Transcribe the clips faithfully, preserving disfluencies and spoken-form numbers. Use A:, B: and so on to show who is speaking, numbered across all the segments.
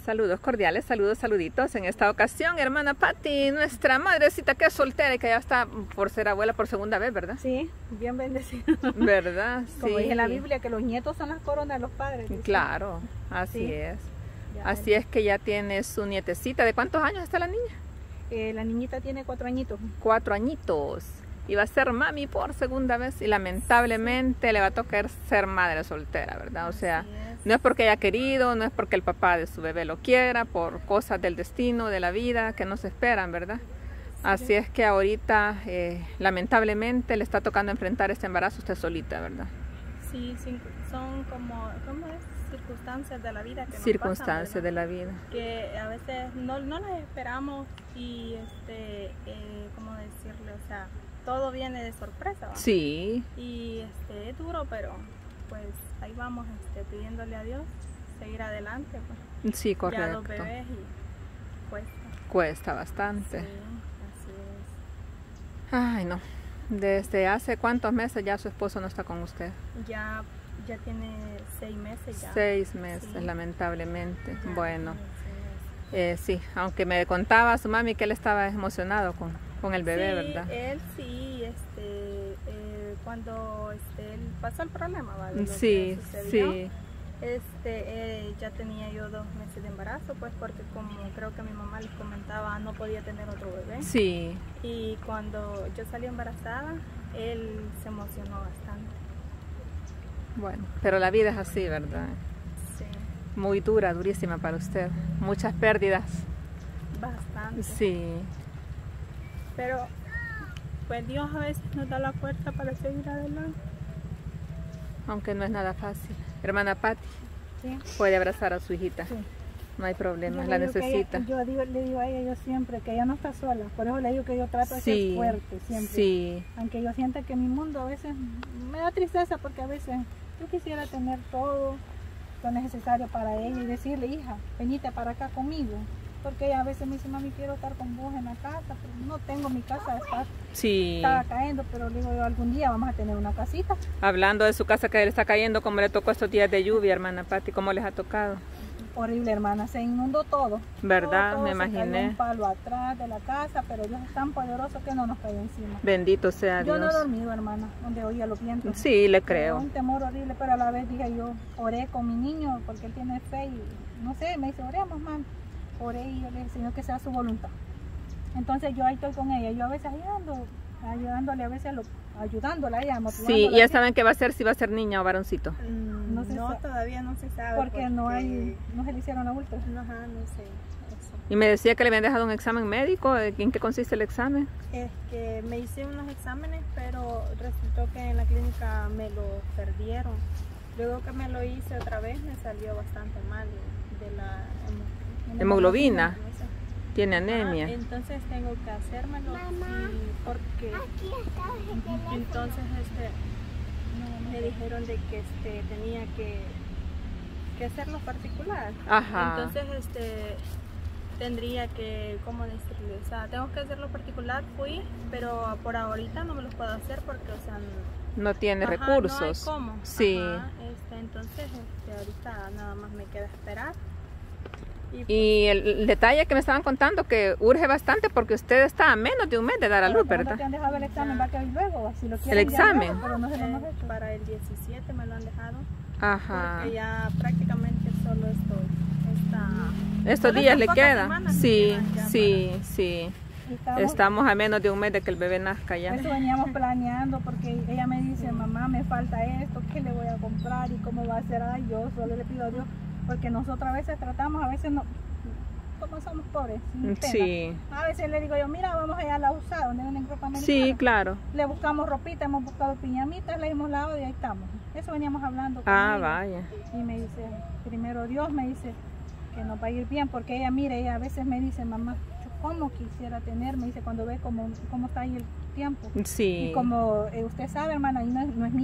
A: Saludos cordiales, saludos, saluditos. En esta ocasión, hermana Patti, nuestra madrecita que es soltera y que ya está por ser abuela por segunda vez, ¿verdad?
B: Sí, bien bendecida.
A: ¿Verdad?
B: Como
A: sí.
B: dice en la Biblia, que los nietos son las coronas de los padres. ¿Sí?
A: Claro, así
B: sí.
A: es.
B: Ya,
A: así es que ya tiene su nietecita. ¿De cuántos años está la niña?
B: Eh, la niñita tiene cuatro añitos.
A: Cuatro añitos. Y va a ser mami por segunda vez y lamentablemente sí. le va a tocar ser madre soltera, ¿verdad? O sea, es. no es porque haya querido, no es porque el papá de su bebé lo quiera, por cosas del destino, de la vida que no se esperan, ¿verdad? Sí. Así es que ahorita, eh, lamentablemente, le está tocando enfrentar este embarazo usted solita, ¿verdad?
B: Sí, sí, son como, ¿cómo es? circunstancias de la vida que nos
A: circunstancias
B: pasan,
A: de la vida
B: que a veces no, no las esperamos y este eh, ¿cómo decirle? O sea, todo viene de sorpresa, ¿va?
A: Sí.
B: Y este es duro, pero pues ahí vamos este, pidiéndole a Dios seguir adelante, pues.
A: Sí, correcto.
B: Ya los bebés y cuesta.
A: Cuesta bastante.
B: Sí, así es.
A: Ay, no. ¿Desde hace cuántos meses ya su esposo no está con usted?
B: Ya Ya tiene seis meses ya.
A: Seis meses, sí. lamentablemente.
B: Ya,
A: bueno,
B: sí,
A: eh, sí, aunque me contaba su mami que él estaba emocionado con, con el bebé,
B: sí,
A: ¿verdad?
B: Él sí, este, eh, cuando este, él pasó el problema, ¿vale?
A: Sí, sí.
B: Este, eh, ya tenía yo dos meses de embarazo, pues porque como creo que mi mamá les comentaba, no podía tener otro bebé.
A: Sí.
B: Y cuando yo salí embarazada, él se emocionó bastante.
A: Bueno, pero la vida es así, ¿verdad?
B: Sí.
A: Muy dura, durísima para usted. Muchas pérdidas.
B: Bastante.
A: Sí.
B: Pero, pues Dios a veces nos da la fuerza para seguir adelante.
A: Aunque no es nada fácil. Hermana Patti,
B: ¿sí?
A: puede abrazar a su hijita.
B: Sí.
A: No hay problema,
B: yo
A: la necesita.
B: Ella, yo digo, le digo a ella yo siempre que ella no está sola. Por eso le digo que yo trato de
A: sí,
B: ser fuerte siempre.
A: Sí.
B: Aunque yo sienta que mi mundo a veces me da tristeza porque a veces yo quisiera tener todo lo necesario para ella y decirle, hija, venite para acá conmigo. Porque ella a veces me dice, mami, quiero estar con vos en la casa, pero no tengo mi casa, está,
A: sí.
B: estaba cayendo, pero le digo, algún día vamos a tener una casita.
A: Hablando de su casa que le está cayendo, ¿cómo le tocó estos días de lluvia, hermana Patti? ¿Cómo les ha tocado?
B: Horrible, hermana, se inundó todo.
A: ¿Verdad?
B: Todo, todo,
A: me
B: se
A: imaginé.
B: cayó un palo atrás de la casa, pero Dios es tan poderoso que no nos cayó encima.
A: Bendito sea
B: yo
A: Dios.
B: Yo no he dormido, hermana, donde oía los vientos.
A: Sí, le creo.
B: Pero un temor horrible, pero a la vez dije yo, oré con mi niño, porque él tiene fe y no sé, me dice, oremos, mamá. Oré y yo le dije, Señor, que sea su voluntad. Entonces yo ahí estoy con ella, yo a veces ahí ando, ayudándole a veces, a lo, ayudándola a ella,
A: sí, y ya saben qué va a ser, si va a ser niña o varoncito.
B: Mm, no, no todavía no se sabe. Porque, porque no hay, no se le hicieron la ultra. No, ajá, no sé. Eso.
A: Y me decía que le habían dejado un examen médico, ¿en qué consiste el examen?
B: Es que me hice unos exámenes, pero resultó que en la clínica me lo perdieron. Luego que me lo hice otra vez, me salió bastante mal de la
A: hemoglobina. Tiene anemia.
B: Ah, entonces tengo que hacérmelo y porque entonces este me dijeron de que este tenía que, que hacerlo particular.
A: Ajá.
B: Entonces este tendría que, ¿cómo decirle? O sea, tengo que hacerlo particular, fui, pero por ahorita no me lo puedo hacer porque, o sea, no,
A: no tiene
B: ajá,
A: recursos.
B: No hay cómo.
A: Sí.
B: Ajá, este, entonces este, ahorita nada más me queda esperar.
A: Y, pues, y el, el detalle que me estaban contando que urge bastante porque usted está a menos de un mes de dar a luz, ¿verdad?
B: No te han dejado el examen, va que luego, si lo quieren,
A: el examen.
B: Luego, pero no se lo hemos hecho. Para el diecisiete me lo han dejado.
A: Ajá.
B: Porque ya prácticamente solo estoy. Esta,
A: Estos días le quedan. Sí, sí,
B: para...
A: sí. Estamos, Estamos a menos de un mes de que el bebé nazca ya.
B: Eso veníamos planeando porque ella me dice, mamá, me falta esto, ¿qué le voy a comprar y cómo va a ser? Ay, yo solo le pido a Dios. Porque nosotros a veces tratamos, a veces no, como somos pobres, sin pena.
A: Sí.
B: A veces le digo yo, mira, vamos allá a la U S A, donde venden ropa americana.
A: Sí, claro.
B: Le buscamos ropita, hemos buscado piñamitas, le hemos lavado y ahí estamos. Eso veníamos hablando con
A: Ah,
B: ella.
A: vaya.
B: Y me dice, primero Dios me dice que nos va a ir bien, porque ella, mire, ella a veces me dice, mamá, yo cómo quisiera tener, me dice, cuando ve cómo, cómo está ahí el tiempo.
A: Sí.
B: Y como eh, usted sabe, hermana, ahí no es, no es mío.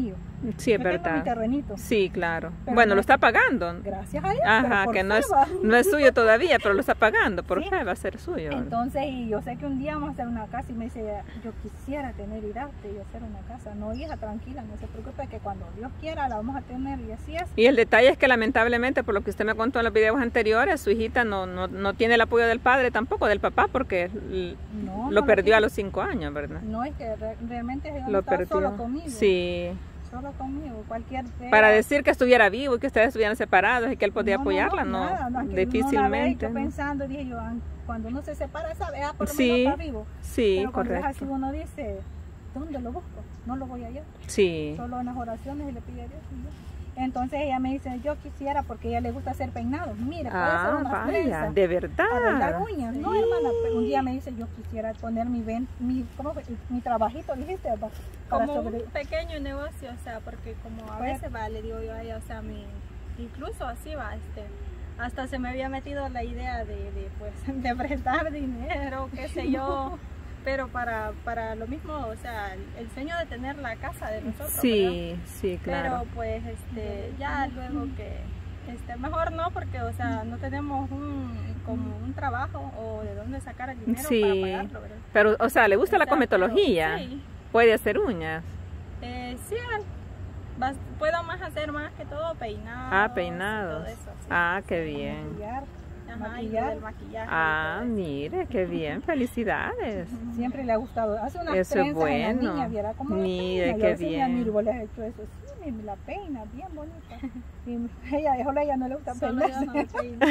A: Sí, es
B: Yo
A: verdad.
B: tengo mi terrenito.
A: Sí, claro.
B: Pero
A: bueno,
B: no-
A: lo está pagando.
B: Gracias a Dios.
A: Ajá,
B: pero por
A: que no
B: fe
A: es,
B: va.
A: no es suyo todavía, pero lo está pagando. Por
B: Sí.
A: fe va a ser suyo. ¿verdad?
B: Entonces, y yo sé que un día vamos a hacer una casa y me dice, yo quisiera tener Irarte y hacer una casa. No, hija, tranquila, no se preocupe que cuando Dios quiera la vamos a tener y así es.
A: Y el detalle es que lamentablemente, por lo que usted me contó en los videos anteriores, su hijita no, no, no tiene el apoyo del padre tampoco, del papá, porque l-
B: No,
A: lo
B: no
A: perdió
B: tiene.
A: a los cinco años, ¿verdad?
B: No, es que re- realmente ella no
A: Lo
B: está
A: perdió.
B: solo conmigo.
A: Sí.
B: Solo conmigo, cualquier...
A: Para decir que estuviera vivo y que ustedes estuvieran separados y que él podía
B: No, no,
A: apoyarla, no,
B: nada, no, es que
A: difícilmente.
B: Yo
A: ¿no?
B: pensando, dije yo, ah, cuando uno se separa, sabe, ah, por lo
A: Sí,
B: menos está vivo.
A: Sí,
B: Pero cuando es
A: correcto.
B: así uno dice, ¿dónde lo busco? No lo voy a hallar.
A: Sí.
B: Solo en las oraciones y le pide a Dios. Y ya. Entonces ella me dice, yo quisiera, porque a ella le gusta hacer peinados. Mire, puede hacer
A: Ah,
B: una
A: vaya,
B: trenza,
A: de
B: arreglar
A: verdad.
B: uñas. No, hermana, pero un día me dice, yo quisiera poner mi, ven, mi, ¿cómo fue? Mi trabajito, dijiste, ¿verdad? Para
C: Como
B: sobre-
C: un pequeño negocio, o sea, porque como a
B: Pues-
C: veces va, le digo yo a ella, o sea, mi, incluso así va, este, hasta se me había metido la idea de, de, pues, de prestar dinero, qué sé yo, pero para, para lo mismo, o sea, el, el sueño de tener la casa de nosotros, ¿verdad?
A: Sí, sí, claro.
C: Pero pues, este, ya luego que, este, mejor no, porque, o sea, no tenemos un, como un trabajo o de dónde sacar el dinero
A: Sí.
C: para pagarlo, ¿verdad?
A: Pero, o sea, ¿le gusta
C: O
A: la
C: sea,
A: cosmetología?
C: pero sí.
A: Puede hacer uñas.
C: Eh, sí, bas- puedo más hacer más que todo peinados.
A: Ah,
C: y
A: peinados.
C: todo eso, sí.
A: Ah, qué bien.
B: maquillar.
C: Ajá, y lo
B: maquillar.
C: del maquillaje. y
A: Ah,
C: todo eso.
A: mire, qué bien. Felicidades.
B: Siempre le ha gustado. Hace unas
A: Eso es
B: trenzas en la
A: bueno.
B: niña, viera cómo la
A: Mire,
B: peina.
A: qué
B: Yo a veces
A: bien.
B: le admiro, vos le has hecho eso. Sí, me la peina, bien bonita. Y ella, solo a ella no le gusta
C: Solo yo no me
B: peinarse.
C: peino.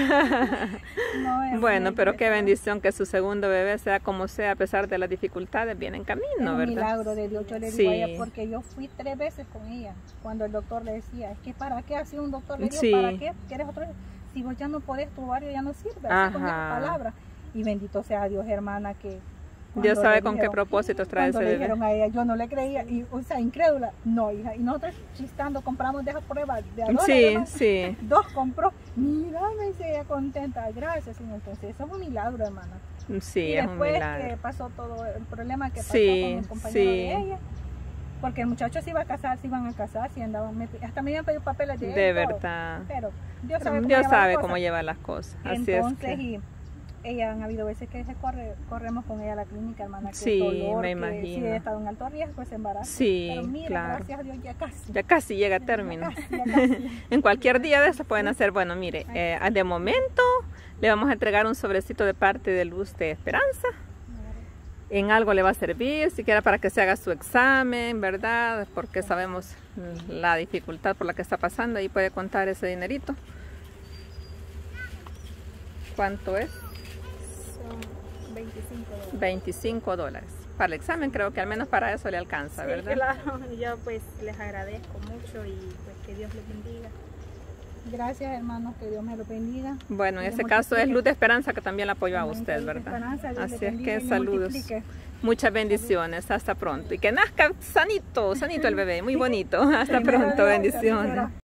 B: No, es
A: Bueno,
B: muy-
A: pero qué bendición que su segundo bebé, sea como sea, a pesar de las dificultades, viene en
B: Es
A: camino,
B: un
A: ¿verdad?
B: milagro de Dios, yo le digo
A: Sí.
B: a ella, porque yo fui tres veces con ella, cuando el doctor le decía, es que ¿para qué? Así un doctor le dijo,
A: Sí.
B: ¿para qué? ¿Quieres otro? Si vos ya no podés, tu ovario ya no sirve, así con
A: Ajá.
B: esas palabras. Y bendito sea Dios, hermana, que...
A: Dios
B: cuando
A: sabe
B: le
A: con qué
B: dijeron-
A: propósitos trae
B: Cuando
A: ese
B: le
A: bebé.
B: dijeron a ella, yo no le creía, y, o sea, incrédula, no, hija, y nosotros chistando, compramos de esas pruebas de Adora,
A: Sí,
B: además,
A: sí.
B: dos compró, mira, me dice ella contenta, gracias, Señor. Entonces, eso es un milagro, hermana.
A: Sí,
B: y
A: es un
B: después que
A: milagro.
B: pasó todo el problema que pasó
A: Sí,
B: con el compañero
A: sí.
B: de ella, porque el muchacho se iba a casar, se iban a casar, se andaban, me- hasta me habían pedido papeles de él,
A: De
B: todo.
A: verdad.
B: Pero Dios
A: Pero
B: sabe cómo
A: Dios
B: lleva
A: sabe
B: las
A: cómo
B: cosas.
A: lleva las cosas. Así
B: Entonces,
A: es que...
B: y ella han habido veces que se corre, corremos con ella a la clínica, hermana, que
A: Sí,
B: dolor,
A: me
B: que
A: imagino.
B: sí he estado en alto riesgo ese embarazo.
A: Sí,
B: Pero mira,
A: claro.
B: gracias a Dios ya casi.
A: Ya casi llega a
B: Ya
A: término.
B: casi, ya casi.
A: En cualquier día de eso pueden hacer, bueno, mire, eh, de momento le vamos a entregar un sobrecito de parte de Luz de Esperanza. En algo le va a servir, siquiera para que se haga su examen, ¿verdad? Porque sabemos mm, la dificultad por la que está pasando y puede contar ese dinerito. ¿Cuánto es?
C: Son veinticinco dólares.
A: veinticinco dólares. Para el examen creo que al menos para eso le alcanza,
C: Sí,
A: ¿verdad?
C: claro, yo pues les agradezco mucho y pues que Dios les bendiga.
B: Gracias, hermanos, que Dios me lo bendiga.
A: Bueno, en
B: Dios
A: este caso es
B: multiplique.
A: Luz de Esperanza que también la apoyó a
B: Amén,
A: usted,
B: Luz de
A: ¿verdad?
B: Esperanza, Dios le
A: Así es
B: bendiga
A: que
B: y le
A: saludos.
B: multiplique.
A: Muchas bendiciones. Hasta pronto. Y que nazca sanito, sanito el bebé. Muy bonito. Hasta
B: Primero
A: pronto.
B: Dios,
A: Bendiciones.
B: tercero.